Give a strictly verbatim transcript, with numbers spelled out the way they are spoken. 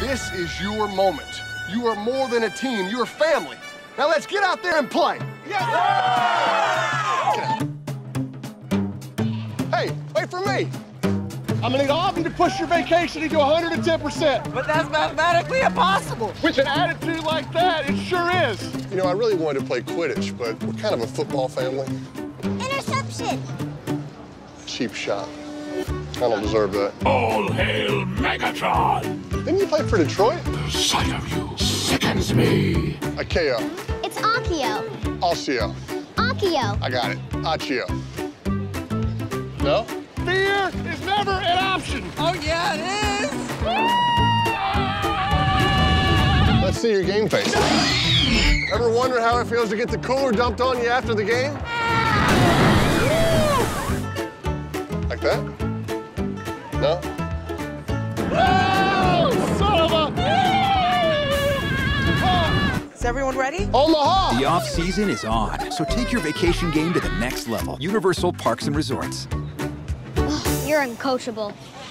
This is your moment. You are more than a team, you're family. Now let's get out there and play. Yeah! Hey, wait for me. I'm gonna need all of you to push your vacation to one hundred ten percent. But that's mathematically impossible. With an attitude like that, it sure is. You know, I really wanted to play Quidditch, but we're kind of a football family. Interception. Cheap shot. I don't deserve that. All hail Megatron! Didn't you play for Detroit? The sight of you sickens me. Akeo. It's Akio. Alcio. Akio. I got it. Accio. No? Fear is never an option. Oh, yeah, it is. Let's see your game face. Ever wonder how it feels to get the cooler dumped on you after the game? Like that? No? Oh, son of a... Is everyone ready? Omaha! The off-season is on, so take your vacation game to the next level. Universal Parks and Resorts. You're uncoachable.